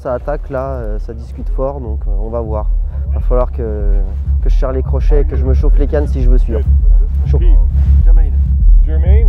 ça attaque là, ça discute fort, donc on va voir. Il va falloir que je serre les crochets et que je me chauffe les cannes si je veux suivre. Chaud. Jermaine.